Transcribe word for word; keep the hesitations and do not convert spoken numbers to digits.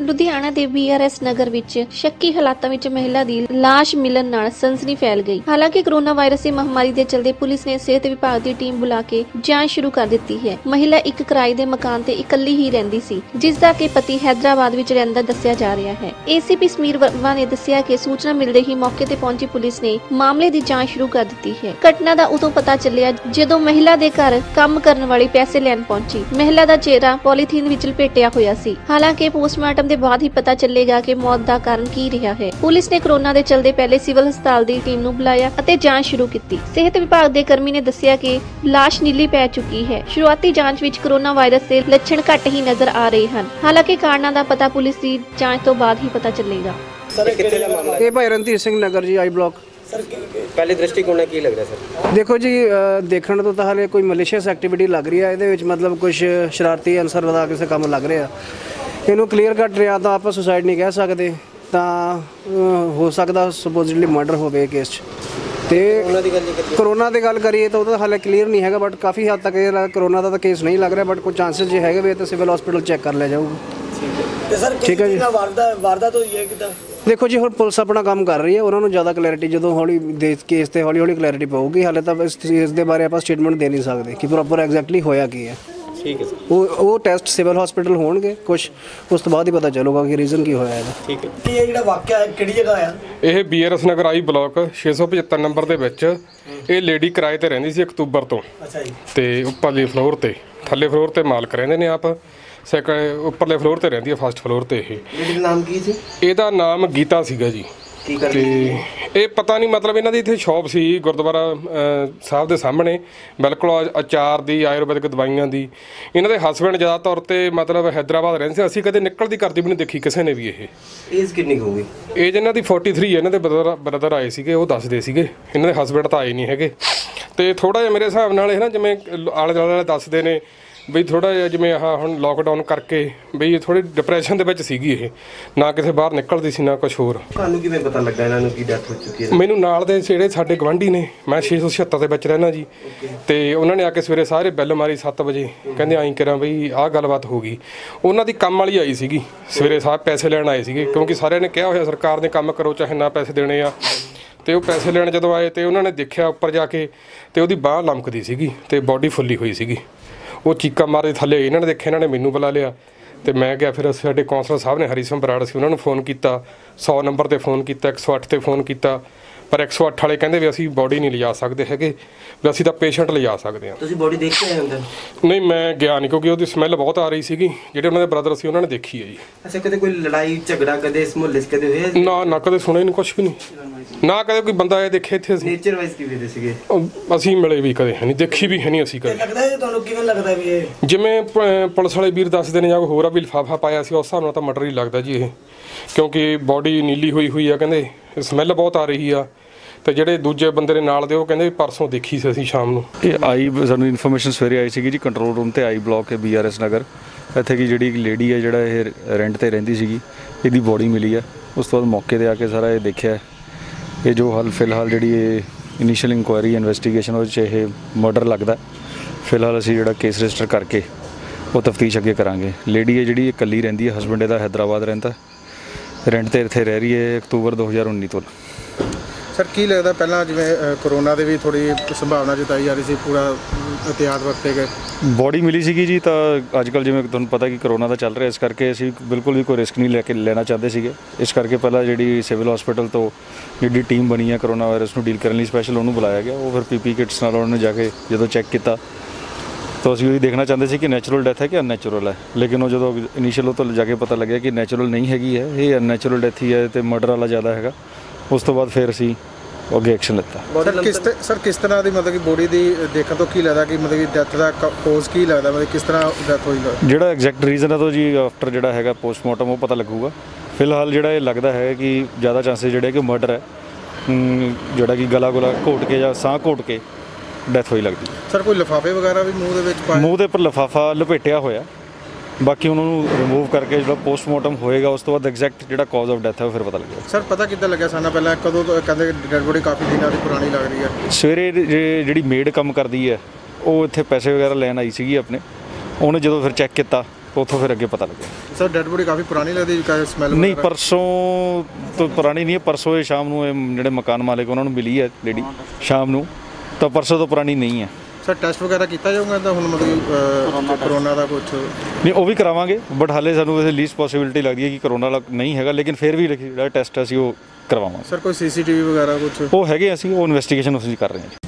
लुधियाना के B R S Nagar विच शक्की हालातां विच महिला दी लाश मिलन नाल सनसनी फैल गई। हालांकि कोरोना वायरस की महामारी के चलते पुलिस ने सेहत विभाग की टीम बुला के जांच शुरू कर दी है। महिला एक किराए के मकान ते इकल्ली ही रहिंदी सी, जिसदा कि पति हैदराबाद विच रहिंदा दस्सिया जा रहा है। A C P Sameer Verma ने दस्सिया कि सूचना मिलते ही मौके ते पहुंची पुलिस ने मामले की जांच शुरू कर दी है। घटना का उदों पता चलिया जदों महिला के घर काम करने वाली पैसे लैन पहुंची। महिला का चेहरा पॉलीथीन विच लपेटिया होया सी। हालांकि पोस्टमार्टम के बाद ही पता चलेगा कि मौत का कारण की रहा है। पुलिस ने कोरोना के चलते पहले सिविल हस्पताल की टीम नूं बुलाया और जांच शुरू की। सेहत विभाग के कर्मी ने दस्सिया कि लाश नीली पै चुकी है। शुरुआती जांच विच कोरोना वायरस के लक्षण घट ही नजर आ रहे हैं। हालांकि कारणों का पता पुलिस की जांच तो बाद ही पता चलेगा। ये भाई Randhir Singh Nagar ji I block. Sir पहले दृष्टिकोण की लग रहा है सर? देखो जी, देखने तो हाले कोई मलिशियस एक्टिविटी लग रही है। ये मतलब कुछ शरारती अंसर वधा के काम लग रहा है। इनू क्लीयर कट रहा तो आप सुसाइड नहीं कह सकते, तो हो सकता सपोजिटली मर्डर हो गए केस तो कोरोना की गल करिए तो वो हाले क्लीयर नहीं है, बट काफ़ी हद तक कोरोना का केस नहीं लग रहा, बट कुछ चांसेस जो है तो सिविल हॉस्पिटल चेक कर लिया जाऊगा। ठीक है जी। वारदात होई है किदा? देखो जी, हुण पुलिस अपना काम कर रही है, उन्होंने ज़्यादा क्लैरिटी जो हौली केस से हौली हौली क्लैरिटी पाऊगी। हाले तो इस केस के बारे आप स्टेटमेंट दे नहीं सकते कि प्रॉपर एग्जैक्टली होया की है। ठीक है सर। वो वो टेस्ट सिविल हॉस्पिटल होणगे कुछ, उस तो बाद ही पता चलूगा कि रीजन की होया है। ठीक है। ये ਜਿਹੜਾ ਵਾਕਿਆ ਹੈ ਕਿਹੜੀ ਜਗ੍ਹਾ ਆ? ਇਹ B R S Nagar I block ਛੇ ਸੌ ਪਚੱਤਰ ਨੰਬਰ ਦੇ ਵਿੱਚ ਇਹ ਲੇਡੀ ਕਿਰਾਏ ਤੇ ਰਹਿੰਦੀ ਸੀ ਅਕਤੂਬਰ ਤੋਂ। ਅੱਛਾ ਜੀ। ਤੇ ਉੱਪਰਲੇ ਫਲੋਰ ਤੇ, ਥੱਲੇ ਫਲੋਰ ਤੇ ਮਾਲਕ ਰਹਿੰਦੇ ਨੇ ਆਪ, ਸੈਕੰਡ ਉੱਪਰਲੇ ਫਲੋਰ ਤੇ ਰਹਿੰਦੀ ਹੈ ਫਸਟ ਫਲੋਰ ਤੇ। ਇਹ ਲੇਡੀ ਦਾ ਨਾਮ ਕੀ ਸੀ? ਇਹਦਾ ਨਾਮ ਗੀਤਾ ਸੀਗਾ ਜੀ। ਤੇ ਇਹ ਪਤਾ ਨਹੀਂ, ਮਤਲਬ ਇਹਨਾਂ ਦੀ ਇੱਥੇ ਸ਼ੌਪ ਸੀ ਗੁਰਦੁਆਰਾ ਸਾਹਿਬ ਦੇ ਸਾਹਮਣੇ, ਬਿਲਕੁਲ ਅਚਾਰ ਦੀ, ਆਯੁਰਵੈਦਿਕ ਦਵਾਈਆਂ ਦੀ। ਇਹਨਾਂ ਦੇ ਹਸਬੈਂਡ ਜ਼ਿਆਦਾ ਤੌਰ ਤੇ ਮਤਲਬ ਹੈਦਰਾਬਾਦ ਰਹਿੰਦੇ ਸੀ। ਅਸੀਂ ਕਦੇ ਨਿਕਲਦੀ ਕਰਦੀ ਵੀ ਨਹੀਂ ਦੇਖੀ ਕਿਸੇ ਨੇ ਵੀ। ਇਹ ਏਜ ਕਿੰਨੀ ਹੋਊਗੀ? ਏਜ ਇਹਨਾਂ ਦੀ ਫੋਰਟੀ ਥ੍ਰੀ ਹੈ। ਇਹਨਾਂ ਦੇ ਬ੍ਰਦਰ ਬ੍ਰਦਰ ਆਏ ਸੀਗੇ, ਉਹ ਦੱਸਦੇ ਸੀਗੇ। ਇਹਨਾਂ ਦੇ ਹਸਬੈਂਡ ਤਾਂ ਆਏ ਨਹੀਂ ਹੈਗੇ। ਤੇ ਥੋੜ੍ਹਾ ਜਿਹਾ ਮੇਰੇ ਹਿਸਾਬ ਨਾਲ ਇਹ ਨਾ ਜਿਵੇਂ ਆਲੇ ਦੁਆਲੇ ਦੱਸਦੇ ਨੇ ਬਈ ਥੋੜ੍ਹਾ ਜਿਹਾ ਜਿਵੇਂ ਆਹ ਹੁਣ ਲੋਕਡਾਊਨ ਕਰਕੇ ਬਈ ਥੋੜ੍ਹੀ ਡਿਪਰੈਸ਼ਨ ਦੇ ਵਿੱਚ ਸੀਗੀ ਇਹ, ਨਾ ਕਿਸੇ ਬਾਹਰ ਨਿਕਲਦੀ ਸੀ ਨਾ ਕੁਛ ਹੋਰ। ਤੁਹਾਨੂੰ ਕਿਵੇਂ ਪਤਾ ਲੱਗਾ ਇਹਨਾਂ ਨੂੰ ਕੀ ਡੈਥ ਹੋ ਚੁੱਕੀ ਹੈ? ਮੈਨੂੰ ਨਾਲ ਦੇ ਜਿਹੜੇ ਸਾਡੇ ਗਵਾਂਢੀ ਨੇ, ਮੈਂ ਛੇ ਸੌ ਛਿਹੱਤਰ ਦੇ ਵਿੱਚ ਰਹਿਣਾ ਜੀ, ਤੇ ਉਹਨਾਂ ਨੇ ਆ ਕੇ ਸਵੇਰੇ ਸਾਰੇ ਬੈਲ ਮਾਰੀ ਸੱਤ ਵਜੇ, ਕਹਿੰਦੇ ਆਈ ਕਰਾਂ ਬਈ ਆਹ ਗੱਲਬਾਤ ਹੋ ਗਈ। ਉਹਨਾਂ ਦੀ ਕੰਮ ਵਾਲੀ ਆਈ ਸੀਗੀ ਸਵੇਰੇ, ਸਾਹਿਬ ਪੈਸੇ ਲੈਣ ਆਏ ਸੀਗੇ, ਕਿਉਂਕਿ ਸਾਰਿਆਂ ਨੇ ਕਿਹਾ ਹੋਇਆ ਸਰਕਾਰ ਨੇ ਕੰਮ ਕਰੋ ਚਾਹੇ ਨਾ ਪੈਸੇ ਦੇਣੇ ਆ। ਤੇ ਉਹ ਪੈਸੇ ਲੈਣ ਜਦੋਂ ਆਏ ਤੇ ਉਹਨਾਂ ਨੇ ਦੇਖਿਆ ਉੱਪਰ ਜਾ ਕੇ ਤੇ ਉਹਦੀ ਬਾਂਹ ਲਮਕਦੀ ਸੀਗੀ ਤੇ ਬੋਡੀ ਫੁੱਲੀ ਹੋਈ ਸੀਗੀ। ਉਹ ਚੀਕਾਂ ਮਾਰਦੇ ਥੱਲੇ ਇਹਨਾਂ ਨੇ ਦੇਖਿਆ, ਇਹਨਾਂ ਨੇ ਮੈਨੂੰ ਬੁਲਾ ਲਿਆ ਤੇ ਮੈਂ ਗਿਆ। ਫਿਰ ਸਾਡੇ ਕੌਂਸਲਰ ਸਾਹਿਬ ਨੇ ਹਰੀ ਸਿੰਘ ਬਰਾੜ ਸੀ, ਉਹਨਾਂ ਨੂੰ ਫੋਨ ਕੀਤਾ, ਸੌ ਨੰਬਰ ਤੇ ਫੋਨ ਕੀਤਾ, ਇੱਕ ਸੌ ਅੱਠ ਤੇ ਫੋਨ ਕੀਤਾ, ਪਰ ਇੱਕ ਸੌ ਅੱਠ ਵਾਲੇ ਕਹਿੰਦੇ ਵੀ ਅਸੀਂ ਬੋਡੀ ਨਹੀਂ ਲਿਜਾ ਸਕਦੇ ਹੈਗੇ, ਵੀ ਅਸੀਂ ਤਾਂ ਪੇਸ਼ੈਂਟ ਲਿਜਾ ਸਕਦੇ ਹਾਂ। ਤੁਸੀਂ ਬੋਡੀ ਦੇਖ ਕੇ ਆਏ ਅੰਦਰ? ਨਹੀਂ, ਮੈਂ ਗਿਆ ਨਹੀਂ, ਕਿਉਂਕਿ ਉਹਦੀ ਸਮੈਲ ਬਹੁਤ ਆ ਰਹੀ ਸੀਗੀ। ਜਿਹੜੇ ਉਹਨਾਂ ਦੇ ਬ੍ਰਦਰ ਸੀ ਉਹਨਾਂ ਨੇ ਦੇਖੀ ਹੈ ਜੀ। ਅੱਛਾ, ਕਦੇ ਕੋਈ ਲੜਾਈ ਝਗੜਾ ਕਦੇ ਇਸ ਮੁਹੱਲੇ 'ਚ ਕਦੇ ਹੋਇਆ? ਨਾ ਨਾ, ਕਦੇ ਸੁਣਿਆ ਨਹੀਂ ਕੁਛ ਵੀ ਨਹੀਂ, ਨਾ ਕਦੇ ਕੋਈ ਬੰਦਾ ਇਹ ਦੇਖੇ ਇੱਥੇ। ਅਸੀਂ ਨੇਚਰ ਵਾਈਜ਼ ਕਿਵੇਂ ਦੇ ਸੀਗੇ? ਅਸੀਂ ਮਿਲੇ ਵੀ ਕਦੇ ਹੈ ਨਹੀਂ, ਦੇਖੀ ਵੀ ਹੈ ਨਹੀਂ ਅਸੀਂ ਕਦੇ। ਲੱਗਦਾ ਹੈ ਤੁਹਾਨੂੰ ਕਿਵੇਂ ਲੱਗਦਾ ਵੀ ਇਹ ਜਿਵੇਂ ਪੁਲਿਸ ਵਾਲੇ ਵੀਰ ਦੱਸਦੇ ਨੇ ਜਾਂ ਹੋਰ ਆ ਵੀ ਲਿਫਾਫਾ ਪਾਇਆ ਸੀ, ਉਸ ਹਿਸਾਬ ਨਾਲ ਤਾਂ ਮਰਡਰ ਹੀ ਲੱਗਦਾ ਜੀ ਇਹ, ਕਿਉਂਕਿ ਬੋਡੀ ਨੀਲੀ ਹੋਈ ਹੋਈ ਆ, ਕਹਿੰਦੇ ਸਮੈਲ ਬਹੁਤ ਆ ਰਹੀ ਆ। ਤੇ ਜਿਹੜੇ ਦੂਜੇ ਬੰਦੇ ਦੇ ਨਾਲ ਦੇ ਉਹ ਕਹਿੰਦੇ ਪਰਸੋਂ ਦੇਖੀ ਸੀ ਅਸੀਂ ਸ਼ਾਮ ਨੂੰ। ਇਹ ਆਈ ਸਾਨੂੰ ਇਨਫੋਰਮੇਸ਼ਨ ਸਵੇਰੇ ਆਈ ਸੀਗੀ ਜੀ ਕੰਟਰੋਲ ਰੂਮ ਤੇ, ਆਈ ਬਲਾਕ ਹੈ ਬੀ ਆਰ ਐਸ ਨਗਰ। ਇੱਥੇ ਕੀ ਜਿਹੜੀ ਇੱਕ ਲੇਡੀ ਹੈ ਜਿਹੜਾ ਇਹ ਰੈਂਟ ਤੇ ਰਹਿੰਦੀ ਸੀਗੀ, ਇਹਦੀ ਬੋਡੀ ਮਿਲੀ ਹੈ। ਉਸ ਤੋਂ ਬਾਅਦ ਮੌਕੇ ਤੇ ਆ ਕੇ ਸਾਰਾ ਇਹ ਦੇਖਿਆ। ਇਹ ਜੋ ਹਾਲ ਫਿਲਹਾਲ ਜਿਹੜੀ ਇਹ ਇਨੀਸ਼ੀਅਲ ਇਨਕੁਆਇਰੀ ਇਨਵੈਸਟੀਗੇਸ਼ਨ ਉਹਦੇ 'ਚ ਇਹ ਮਰਡਰ ਲੱਗਦਾ। ਫਿਲਹਾਲ ਅਸੀਂ ਜਿਹੜਾ ਕੇਸ ਰਜਿਸਟਰ ਕਰਕੇ ਉਹ ਤਫਤੀਸ਼ ਅੱਗੇ ਕਰਾਂਗੇ। ਲੇਡੀ ਹੈ ਜਿਹੜੀ ਇਕੱਲੀ ਰਹਿੰਦੀ ਹੈ, ਹਸਬੈਂਡ ਇਹਦਾ ਹੈਦਰਾਬਾਦ ਰਹਿੰਦਾ, ਰੈਂਟ ਤੇ ਇੱਥੇ ਰਹਿ ਰਹੀ ਹੈ ਅਕਤੂਬਰ ਦੋ ਹਜ਼ਾਰ ਉੱਨੀ ਤੋਂ। ਸਰ ਕੀ ਲੱਗਦਾ ਪਹਿਲਾਂ ਜਿਵੇਂ ਕੋਰੋਨਾ ਦੇ ਵੀ ਥੋੜੀ ਸੰਭਾਵਨਾ ਜਤਾਈ ਜਾ ਰਹੀ ਸੀ, ਪੂਰਾ ਇhtiyat ਵਰਤੇ ਗਏ? ਬੋਡੀ ਮਿਲੀ ਸੀਗੀ ਜੀ, ਤਾਂ ਅੱਜ ਕੱਲ੍ਹ ਜਿਵੇਂ ਤੁਹਾਨੂੰ ਪਤਾ ਕਿ ਕਰੋਨਾ ਦਾ ਚੱਲ ਰਿਹਾ, ਇਸ ਕਰਕੇ ਅਸੀਂ ਬਿਲਕੁਲ ਵੀ ਕੋਈ ਰਿਸਕ ਨਹੀਂ ਲੈ ਕੇ ਲੈਣਾ ਚਾਹੁੰਦੇ ਸੀਗੇ। ਇਸ ਕਰਕੇ ਪਹਿਲਾਂ ਜਿਹੜੀ ਸਿਵਲ ਹਸਪੀਟਲ ਤੋਂ ਜਿਹੜੀ ਟੀਮ ਬਣੀ ਹੈ ਕਰੋਨਾ ਵਾਇਰਸ ਨੂੰ ਡੀਲ ਕਰਨ ਲਈ ਸਪੈਸ਼ਲ, ਉਹਨੂੰ ਬੁਲਾਇਆ ਗਿਆ। ਉਹ ਫਿਰ ਪੀ ਪੀ ਕਿਟਸ ਨਾਲ ਉਹਨਾਂ ਨੇ ਜਾ ਕੇ ਜਦੋਂ ਚੈੱਕ ਕੀਤਾ ਤਾਂ ਅਸੀਂ ਉਹੀ ਦੇਖਣਾ ਚਾਹੁੰਦੇ ਸੀ ਕਿ ਨੈਚੁਰਲ ਡੈਥ ਹੈ ਕਿ ਅਨਨੈਚੁਰਲ ਹੈ, ਲੇਕਿਨ ਉਹ ਜਦੋਂ ਇਨੀਸ਼ੀਅਲ ਉਹ ਤੋਂ ਜਾ ਕੇ ਪਤਾ ਲੱਗਿਆ ਕਿ ਨੈਚੁਰਲ ਨਹੀਂ ਹੈਗੀ ਹੈ, ਇਹ ਅਨਨੈਚੁਰਲ ਡੈਥ ਹੀ ਹੈ ਅਤੇ ਮਰਡਰ ਵਾਲਾ ਜ਼ਿਆਦਾ ਹੈਗਾ। ਉਸ ਤੋਂ ਬਾਅਦ ਫਿਰ ਅਸੀਂ ਅੱਗੇ ਐਕਸ਼ਨ ਲਿੱਤਾ। ਸਰ ਕਿਸ ਸਰ ਕਿਸ ਤਰ੍ਹਾਂ ਦੀ ਮਤਲਬ ਕਿ ਬੋਡੀ ਦੀ ਦੇਖਣ ਤੋਂ ਕੀ ਲੱਗਦਾ ਕਿ ਮਤਲਬ ਕਿ ਡੈਥ ਦਾ ਕੋਜ਼ ਕੀ ਲੱਗਦਾ, ਮਤਲਬ ਕਿਸ ਤਰ੍ਹਾਂ ਡੈਥ ਹੋਈ? ਜਿਹੜਾ ਐਗਜ਼ੈਕਟ ਰੀਜ਼ਨ ਹੈ ਤਾਂ ਜੀ ਆਫਟਰ ਜਿਹੜਾ ਹੈਗਾ ਪੋਸਟਮਾਰਟਮ ਉਹ ਪਤਾ ਲੱਗੂਗਾ। ਫਿਲਹਾਲ ਜਿਹੜਾ ਇਹ ਲੱਗਦਾ ਹੈ ਕਿ ਜ਼ਿਆਦਾ ਚਾਂਸਿਸ ਜਿਹੜੇ ਕਿ ਮਰਡਰ ਹੈ, ਜਿਹੜਾ ਕਿ ਗਲਾ ਗੁਲਾ ਘੋਟ ਕੇ ਜਾਂ ਸਾਹ ਘੋਟ ਕੇ ਡੈਥ ਹੋਈ ਲੱਗਦੀ। ਸਰ ਕੋਈ ਲਿਫਾਫੇ ਵਗੈਰਾ ਵੀ ਮੂੰਹ ਦੇ ਵਿੱਚ ਪਾਏ? ਮੂੰਹ ਦੇ ਉੱਪਰ ਲਿਫਾਫਾ ਲਪੇਟਿਆ ਹੋਇਆ, ਬਾਕੀ ਉਹਨਾਂ ਨੂੰ ਰਿਮੂਵ ਕਰਕੇ ਜਿਹੜਾ ਪੋਸਟਮਾਰਟਮ ਹੋਏਗਾ ਉਸ ਤੋਂ ਬਾਅਦ ਐਗਜ਼ੈਕਟ ਜਿਹੜਾ ਕਾਜ਼ ਆਫ ਡੈਥ ਹੈ ਉਹ ਫਿਰ ਪਤਾ ਲੱਗੇਗਾ। ਸਰ ਪਤਾ ਕਿੱਦਾਂ ਲੱਗਿਆ ਸਾਨੂੰ ਪਹਿਲਾਂ ਕਦੋਂ ਤੋਂ ਕਹਿੰਦੇ ਡੈਡ ਬੋਡੀ ਕਾਫੀ ਦਿਨਾਂ ਦੀ ਪੁਰਾਣੀ ਲੱਗ ਰਹੀ ਹੈ? ਸਵੇਰੇ ਜਿਹੜੀ ਮੇਡ ਕੰਮ ਕਰਦੀ ਹੈ ਉਹ ਇੱਥੇ ਪੈਸੇ ਵਗੈਰਾ ਲੈਣ ਆਈ ਸੀਗੀ ਆਪਣੇ, ਉਹਨੇ ਜਦੋਂ ਫਿਰ ਚੈੱਕ ਕੀਤਾ ਉੱਥੋਂ ਫਿਰ ਅੱਗੇ ਪਤਾ ਲੱਗਿਆ। ਸਰ ਡੈਡ ਬੋਡੀ ਕਾਫੀ ਪੁਰਾਣੀ ਲੱਗਦੀ ਹੈ, ਸਮੈਲ ਨਹੀਂ ਪਰਸੋਂ ਤੋਂ ਪੁਰਾਣੀ ਨਹੀਂ ਹੈ, ਪਰਸੋਂ ਇਹ ਸ਼ਾਮ ਨੂੰ ਇਹ ਜਿਹੜੇ ਮਕਾਨ ਮਾਲਕ ਉਹਨਾਂ ਨੂੰ ਮਿਲੀ ਹੈ ਲੇਡੀ ਸ਼ਾਮ ਨੂੰ, ਤਾਂ ਪਰਸੋਂ ਤੋਂ ਪੁਰਾਣੀ ਨਹੀਂ ਹੈ। ਸਰ ਟੈਸਟ ਵਗੈਰਾ ਕੀਤਾ ਜਾਊਗਾ ਤਾਂ ਹੁਣ ਮਤਲਬ ਕਰੋਨਾ ਦਾ ਕੁਝ ਨਹੀਂ ਉਹ ਵੀ ਕਰਾਵਾਂਗੇ, ਬਟ ਹਾਲੇ ਸਾਨੂੰ ਵੈਸੇ ਲੀਸਟ ਪੋਸੀਬਿਲਿਟੀ ਲੱਗਦੀ ਹੈ ਕਿ ਕਰੋਨਾ ਵਾਲਾ ਨਹੀਂ ਹੈਗਾ, ਲੇਕਿਨ ਫਿਰ ਵੀ ਜਿਹੜਾ ਟੈਸਟ ਅਸੀਂ ਉਹ ਕਰਵਾਵਾਂਗੇ। ਸਰ ਕੋਈ ਸੀਸੀਟੀਵੀ ਵਗੈਰਾ ਕੁਝ ਉਹ ਹੈਗੇ, ਅਸੀਂ ਉਹ ਇਨਵੈਸਟੀਗੇਸ਼ਨ ਅਸੀਂ ਕਰ ਰਹੇ ਹਾਂ।